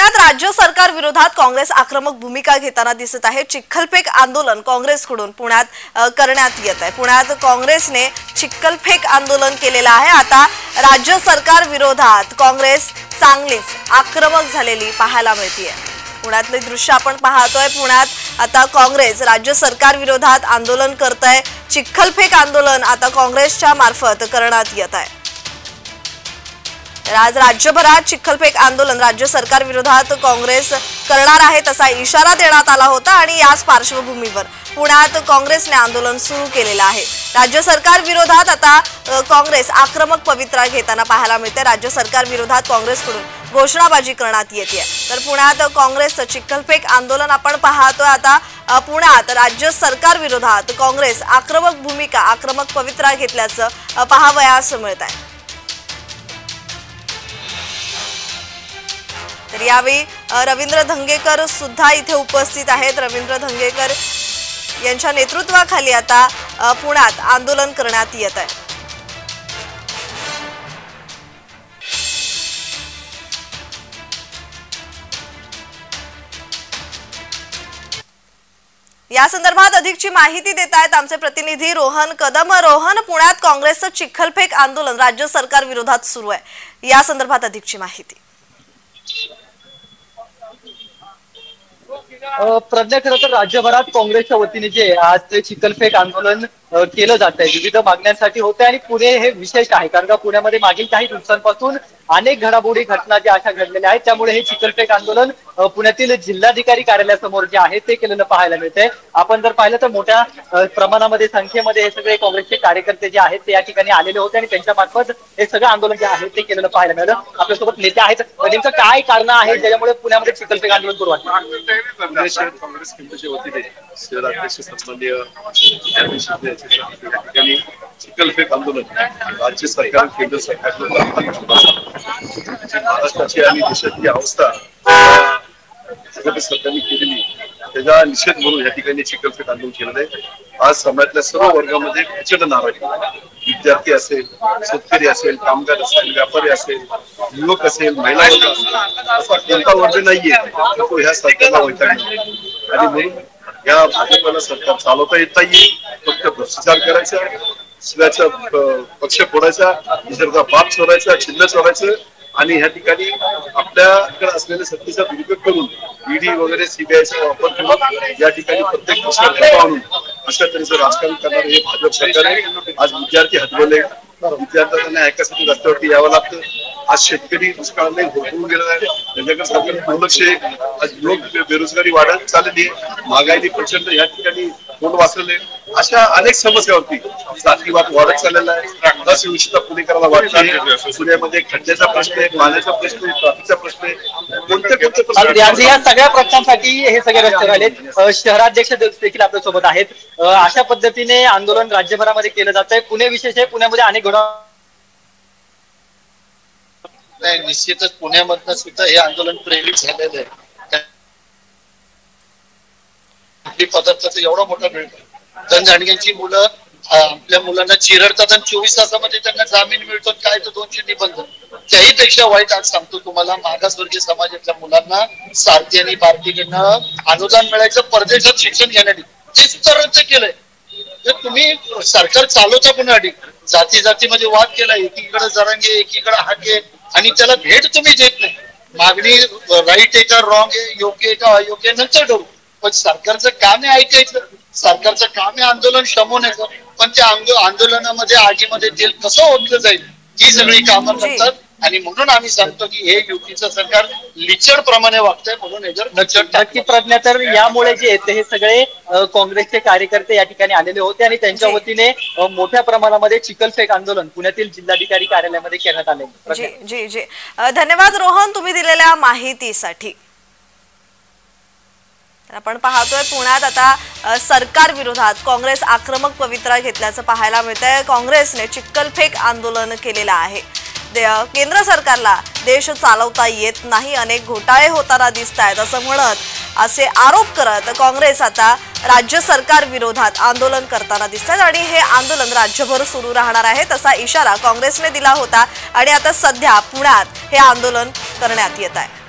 पुण्यात राज्य सरकार विरोधात काँग्रेस आक्रमक भूमिका घेताना दिसत आहे। चिखलफेक आंदोलन काँग्रेसकडून पुण्यात करण्यात येत आहे। पुण्यात काँग्रेसने चिखलफेक आंदोलन केलेलं आहे। आता राज्य सरकार विरोधात काँग्रेस चांगलीच आक्रमक झालेली पाहायला मिळते। पुण्यातले दृश्य आपण पाहतोय। पुण्यात आता काँग्रेस राज्य सरकार विरोधात आंदोलन करत आहे। चिखलफेक आंदोलन आता काँग्रेसच्या मार्फत करण्यात येत आहे। आज राज्यभरात चिखलफेक आंदोलन राज्य सरकार विरोधात काँग्रेस करणार आहे तसा इशारा देण्यात आला होता आणि याच पार्श्वभूमीवर पुण्यात काँग्रेसने आंदोलन सुरू केलेलं आहे। राज्य सरकार विरोधात आता काँग्रेस आक्रमक पवित्रा घेताना पाहायला मिळते। राज्य सरकार विरोधात काँग्रेसकडून घोषणाबाजी करण्यात येते। तर पुण्यात काँग्रेसचं चिखलफेक आंदोलन आपण पाहतोय। आता पुण्यात राज्य सरकार विरोधात काँग्रेस आक्रमक भूमिका आक्रमक पवित्रा घेतल्याचं पाहावयास मिळत आहे। तर यावेळी रवींद्र धंगेकर सुद्धा इथे उपस्थित आहेत। रवींद्र धंगेकर यांच्या नेतृत्वाखाली आता पुण्यात आंदोलन करण्यात येत आहे। या संदर्भात अधिकची माहिती देत आहेत आमचे प्रतिनिधी रोहन कदम। रोहन, पुण्यात काँग्रेसचं चिखलफेक आंदोलन राज्य सरकार विरोधात सुरू आहे, या संदर्भात अधिकची माहिती। प्रज्ञा, खरं तर राज्यभरात काँग्रेसच्या वतीने जे आज ते चिखलफेक आंदोलन केलं जात आहे विविध मागण्यांसाठी होते आणि पुणे हे विशेष आहे कारण का पुण्यामध्ये मागील काही दिवसांपासून अनेक घडामोडी घटना ज्या अशा घडलेल्या आहेत त्यामुळे हे चिखलफेक आंदोलन पुण्यातील जिल्हाधिकारी कार्यालयासमोर जे आहे ते केलेलं पाहायला मिळतंय। आपण जर पाहिलं तर मोठ्या प्रमाणामध्ये संख्येमध्ये हे सगळे काँग्रेसचे कार्यकर्ते जे आहेत ते या ठिकाणी आलेले होते आणि त्यांच्या मार्फत हे सगळं आंदोलन जे आहे ते केलेलं पाहायला मिळालं। आपल्यासोबत नेते आहेत, नेमकं काय कारण आहे ज्याच्यामुळे पुण्यामध्ये चिखलफेक आंदोलन सुरू वाटतं? काँग्रेस कमिटीच्या वतीने शहराध्यक्ष सन्माननीय चिखलफेक आंदोलन राज्य सरकार केंद्र सरकारनं महाराष्ट्राची आणि देशाची अवस्था सरकारने केलेली त्याचा निषेध म्हणून या ठिकाणी चिखलफेक आंदोलन केलेलं आहे। आज समाजातल्या सर्व वर्गामध्ये प्रचंड नाराजी, विद्यार्थी असेल, शेतकरी असेल, कामगार असेल, व्यापारी असेल, युवक असेल, महिला वर्ग असेल, असा कोणता वर्ग नाहीये तो ह्या सरकारला वैतागला आणि म्हणून या भाजपला सरकार चालवता येत नाहीये। फक्त भ्रष्टाचार करायचा, दुसऱ्याचा पक्ष फोडायचा, दुसऱ्याचा बाप चोरायचा, चिन्ह चोरायचं आणि ह्या ठिकाणी आपल्याकडे असलेल्या सत्तेचा दुरुपयोग करून ईडी वगैरे सीबीआयचा वापर करून या ठिकाणी प्रत्येक गोष्ट आणून अशा तऱ्हेचं राजकारण करणार हे भाजप सरकार आहे। आज विद्यार्थी हतबले, विद्यार्थ्यांना ऐकासाठी रस्त्यावरती यावं लागतं। आज शेतकरी दुष्काळाने होऊन गेलेला आहे, त्यांच्याकडे सरकारने दुर्लक्ष आहे। आज लोक बेरोजगारी वाढत चाललेली आहे, महागाईने प्रचंड या ठिकाणी तोंड वाचलेले, अशा अनेक समस्यावरती जातीवाद वाढत चाललेला आहे। असुरक्षितता पुणेकरांना वाटत आहे। पुण्यामध्ये खड्ड्याचा प्रश्न आहे, पाण्याचा प्रश्न आहे, ट्रॅफिकचा प्रश्न आहे, कोणते प्रश्न या सगळ्या प्रश्नांसाठी हे सगळे रस्ते राहिलेत। शहराध्यक्ष देखील आपल्या सोबत आहेत। अशा पद्धतीने आंदोलन राज्यभरामध्ये केलं जात आहे। पुणे विशेष आहे, पुण्यामध्ये अनेक नाही, निश्चितच पुण्यामधनं सुद्धा हे आंदोलन प्रेरित झालेलं आहे। पदार्थाचं एवढा मोठा मिळतो, जनजाणग्यांची मुलं आपल्या मुलांना चिरडतात आणि 24 तासामध्ये त्यांना जामीन मिळतो, काय तर 200 निबंध। त्याही पेक्षा वाईट आज सांगतो तुम्हाला, मागासवर्गीय समाजातल्या मुलांना सारथी आणि बार्टीकडनं अनुदान मिळायचं परदेशात शिक्षण घेण्यासाठी, तेच तर रद्द केलंय। जर तुम्ही सरकार चालवता पुण्यासाठी जाती जातीमध्ये वाद केला, एकीकडे जरांगे एकीकडे हाके आणि त्याला भेट तुम्ही देत नाही। मागणी राईट आहे का रॉंग आहे, योग्य आहे का अयोग्य नंतर ठरवू, पण सरकारचं काम आहे ऐकायचं, सरकारचं काम आहे आंदोलन शमवण्याचं, पण त्या आंदोलनामध्ये आगीमध्ये तेल कसं ओतलं जाईल ही सगळी कामं करतात आणि म्हणून आम्ही सांगतो की हे युतीचं सरकार लिचड प्रमाणे वागतंय। म्हणून हे जर नक्की प्रज्ञा, तर यामुळे जे येते हे सगळे काँग्रेसचे कार्यकर्ते या ठिकाणी आलेले होते आणि त्यांच्या वतीने मोठ्या प्रमाणामध्ये चिखलफेक आंदोलन पुण्यातील जिल्हाधिकारी कार्यालयामध्ये करण्यात आले। जी जी जी धन्यवाद रोहन तुम्ही दिलेल्या माहितीसाठी। आपण पाहतोय पुण्यात आता सरकार विरोधात काँग्रेस आक्रमक पवित्रा घेतल्याचं पाहायला मिळतंय। काँग्रेसने चिखलफेक आंदोलन केलेलं आहे। केंद्र सरकारला देश चालवता येत नाही, अनेक घोटाळे होताना दिसत आहेत असं म्हणत असे आरोप करत काँग्रेस आता राज्य सरकार विरोधात आंदोलन करताना दिसत आहेत आणि हे आंदोलन राज्यभर सुरू राहणार आहे तसा इशारा काँग्रेसने दिला होता आणि आता सध्या पुण्यात हे आंदोलन करण्यात येत आहे।